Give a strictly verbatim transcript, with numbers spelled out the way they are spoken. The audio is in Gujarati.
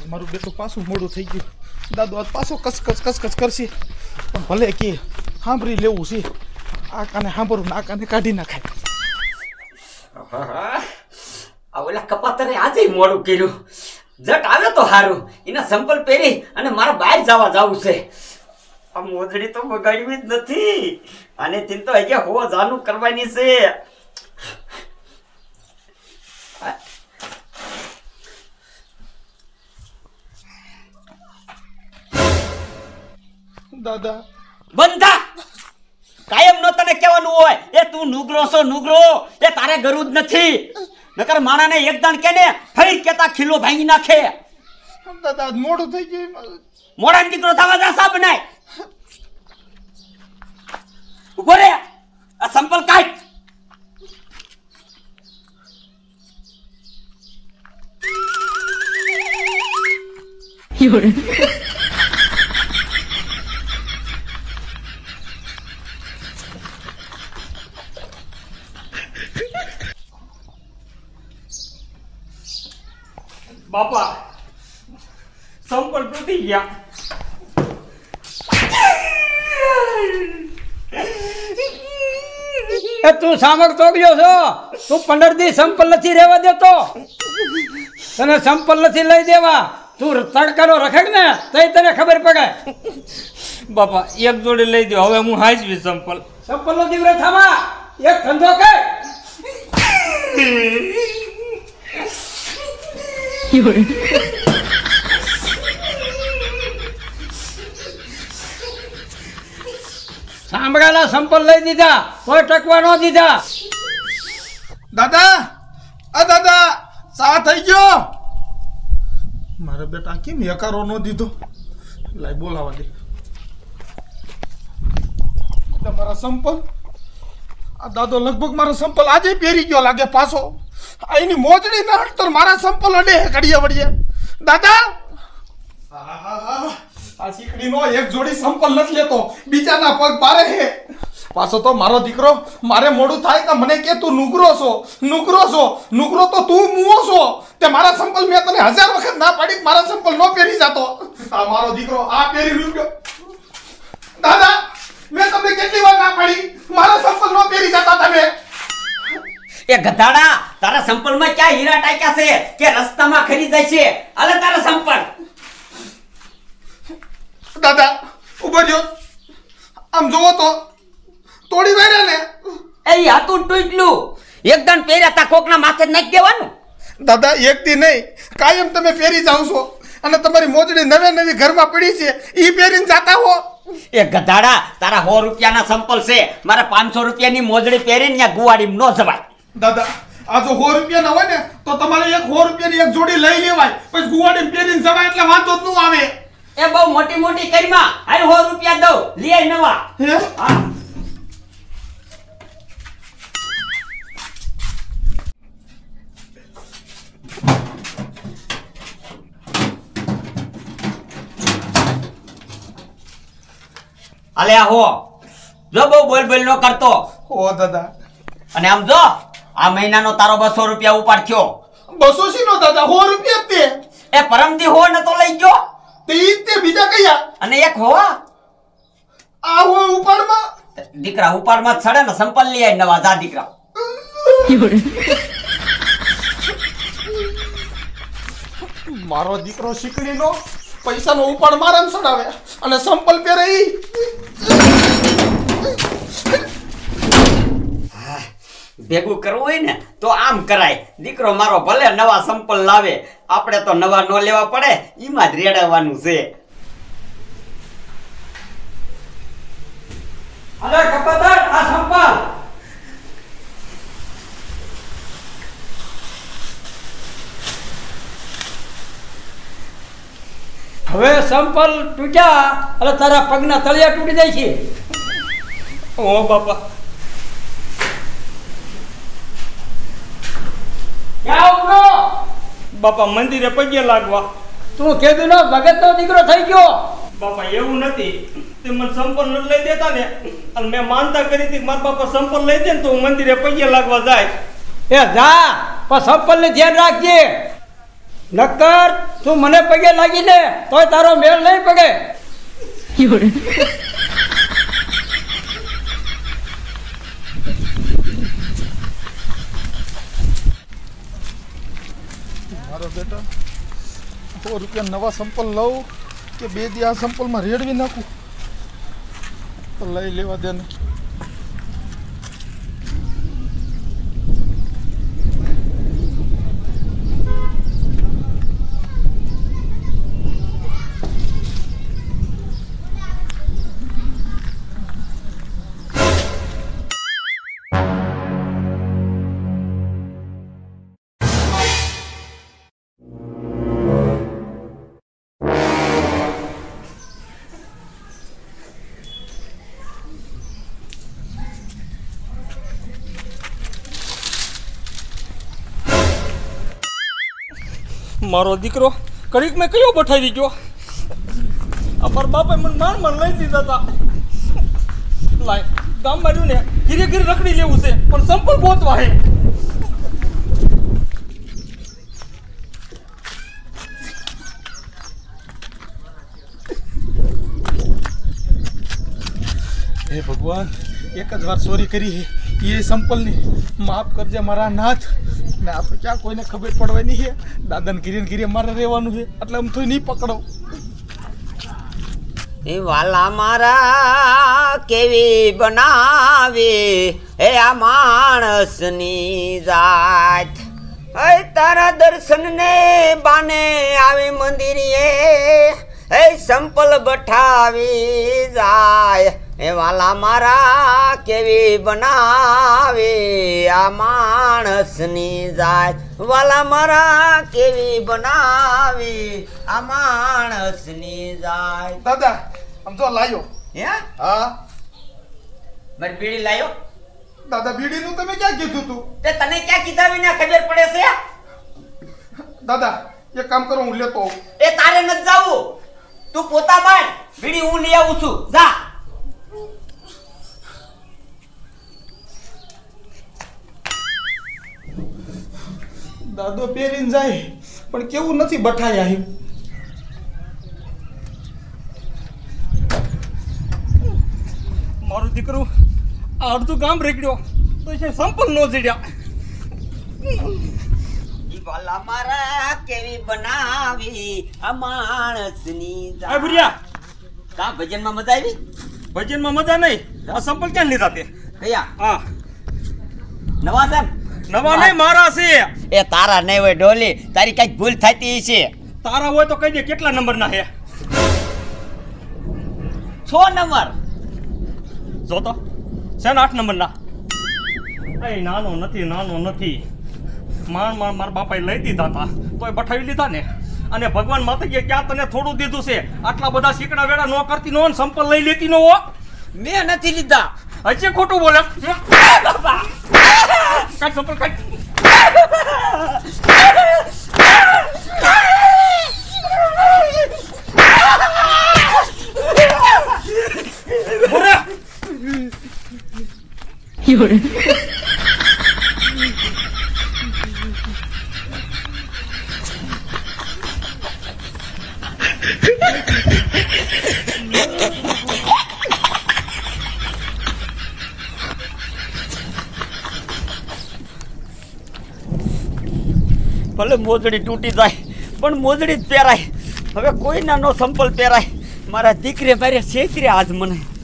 મારું બેટું પાછું મોડું થઈ ગયું. દાદો આજ પાછો કસકસ કસકસ કરશે, પણ ભલે કે સાંભળી લેવું છે. આ કાને સાંભળવું આ કાને કાઢી નાખાય. આ ઓલા કપાતરે આજે મોડું કર્યું. જટ આવે તો સારું, એના સંપલ પહેરી અને મારા બહાર જવા જવું છે. આ મોજડી તો બગાડવી જ નથી, અને તીન તો અહીંયા હો જાનું કરવાની છે. દાદા બંધા કાયમ નો તને કહેવાનું હોય એ તું નુગરો છો નુગરો, એ તારે ગરું જ નથી. નકર માણાને એક દાણ કેને ફરી કેતા ખીલો ભાંગી નાખે. દાદા મોડું થઈ ગયું. મોડા દીકરો થવા જા સાબ બનાય. ઉભો રે, આ સંપલ કાઢ. બાપા સંપલ તૂટી ગયા. એ તું સામક તોડ્યો છો? તું પંદર દી સંપલ નથી રહેવા દેતો. તને સંપલ નથી લઈ દેવા. તું તડકાનો રખડ ને તઈ તને ખબર પડે. બાપા એક જોડે લઈ દો, હવે હું હાજવી સંપલ. સંપલ નો દીવરો થામા, એક ધંધો કર. સાંભળેલા સંપલ લઈ દીધા, કોઈ ટકવા ન દીધા. દાદા આ દાદા સા થઈ ગયો. મારા બેટા કેમ યકારો ન દીધો? લાય બોલાવા દે. તમારા સંપલ આ દાદો લગભગ મારો સંપલ આજે પહેરી ગયો લાગે પાછો. આ એની મોજડી ના હટતો મારા સંપલ અડે ઘડિયા વડિયા. દાદા આ શીકડી નો એક જોડી સંપલ નથી લેતો, બીજાના પગ પારે હે. પાછો તો મારો દીકરો મારે મોડું થાય તો મને કે તું નુગરો છો નુગરો છો નુગરો તો તું મુઓ છો. તે મારા સંપલ મેં તને હજાર વખત ના પાડી, મારા સંપલ નો પહેરી જાતો. આ મારો દીકરો આ પહેરી રૂપ્યો. દાદા મેં તમને કેટલી વાર ના પાડી, મારા સંપલ નો પહેરી જતા તમે. એ ગધાડા, તારા સંપલમાં ક્યાં હીરા ટાક્યા છે કે રસ્તામાં ખરી જાય છે? હાલે તારા સંપલ. દાદા ઉભો રહ્યો, આમ જોવો તો તોડી વાર્યા ને. એ હાથું તૂટલું એક દાણ પહેર્યા તા કોકના માથે નાખી દેવાનું. દાદા એક દી નહીં કાયમ તમે પહેરી જાવ છો, અને તમારી મોજડી નવે નવી ઘરમાં પડી છે ઈ પહેરીને જાતા હો. એ ગધાડા, તારા સો રૂપિયાના સંપલ છે, મારે પાંચસો રૂપિયાની મોજડી પહેરીને ત્યાં ગુવાડી ન જવાય. દાદા આ જો સો રૂપિયા ના હોય ને તો તમારે એક સો રૂપિયાની એક જોડી લઈ લેવાય, પછી ગુવાડી પહેરીને જવાય એટલે વાંધો જ ન આવે. એ બહુ મોટી મોટી કરીમાં હાલ સો રૂપિયા દઉં, લે નવા. હે હા અલે હો જો બહુ બોલ બોલ નો કરતો. ઓ દાદા અને આમ જો આ મહિનાનો તારો બસો રૂપિયા ઉપાડ થયો. બસો સી નો દાદા સો રૂપિયા જ તે. એ પરમદી હો ન તો લઈ ગયો. તે ઈ જ તે બીજા કયા? અને એક હો આ હો ઉપાડમાં. દીકરા ઉપાડમાં જ છડે ને સંપલ લઈ આય નવા. જા દીકરા. મારો દીકરો શીકડીનો પૈસાનો ઉપાડ મારા ને ચડાવે અને સંપલ પહેરે ઈ. ભેગું કરવું હોય ને તો આમ કરાય. દીકરો મારો ભલે નવા સંપલ લાવે, આપણે તો નવા નો લેવા પડે, એમાં જ રેડાવવાનું છે. અરે કપાતર, આ સંપલ. હવે સંપલ તૂટ્યા એટલે તારા પગના તળિયા તૂટી જાય છે. ઓ બાપા ક્યાં ઉભરો? બાપા મંદિરે પગે લાગવા. તું કેદુનો ભગતનો દીકરો થઈ ગયો. બાપા એવું નથી, તે મને સંપલ ન લઈ દેતા ને, અને મેં માનતા કરી હતી મારા બાપા સંપલ લઈ દે ને તો હું મંદિરે પગે લાગવા જાય. એ જા પણ સંપલ ને ધ્યાન રાખજે. નક્કર તું મને પગે લાગી લે તોય તારો મેળ નહીં પગે. મારો બેટા સો રૂપિયા નવા સંપલ લઉં કે બે દી આ સંપલમાં રેડવી નાખું તો લઈ લેવા દે ને. મારો દીકરો કડીક મેં કયો બઠાવી ગયો. અમારા બાપે મને માર માર લઈ દીધા હતા. લાય ગામમાં રહ્યું ને ધીરે ધીરે રખડી લેવું છે પણ સંપલ ગોતવા હે. હે ભગવાન એક જ વાર ચોરી કરી છે એ સંપલની માફ કરજે મારા નાથ. ને આપણે ક્યાં કોઈને ખબર પડવાની છે દાદાને ઘીરે ઘીરે મારે રહેવાનું છે એટલે આમ તો નહીં પકડો. એ વાલા મારા કેવી બનાવી હે આ માણસની જાત. હે તારા દર્શન ને બાને આવી મંદિરે હે સંપલ બઠાવી જાય. હે વાલા મારા કેવી બનાવી આ માણસની જાત. વાલા મારા કેવી બનાવી આ માણસની જાત. દાદા આમ જો લાયો. હે હા મારી બીડી લાયો. દાદા બીડીનું તમે ક્યાં કીધું તું? તે તને ક્યાં કીધા વિના ખબર પડે છે? દાદા એક કામ કરો હું લેતો આવું. એ તારે ન જાવું, તું પોતા બાળ બીડી હું લઈ આવું છું. જા. દાદો પહેરીને જાય પણ કેવું નથી બઠાયા હી. મારું દીકરું આ અડધું ગામ રેકડ્યો તો છે સંપલ નો જડ્યા. ઈ વાલા મારા કેવી બનાવી આ માણસની જાત. આ બુરિયા કા ભજનમાં મજા આવી? ભજનમાં મજા નહીં. આ સંપલ ક્યાં લીધા તે? કયા? હા નવા છે? નવા નહીં મારા છે. એ તારા નહીં હોય ડોલી, તારી કઈક ભૂલ થતી છે. તારા હોય તો કહી દે કેટલા નંબરના છે? છ નંબર. જો તો છે ને આઠ નંબરના. એ નાનો નથી, નાનો નથી. માર માર મારા બાપાએ લઈ દીધા હતા તોય બઠાવી લીધા ને. અને ભગવાન માતાજીએ ક્યાં તને થોડું દીધું છે? આટલા બધા શીકડા વેડા નો કરતી નો સંપલ લઈ લેતી નો હો. મેં નથી લીધા. હજી ખોટું બોલે. કાઢ સંપલ કાઢ. ભલે મોજડી તૂટી જાય પણ મોજડી જ પહેરાય. હવે કોઈ નાનો સંપલ પહેરાય. મારા દીકરે મારે છેતરે આજ મને.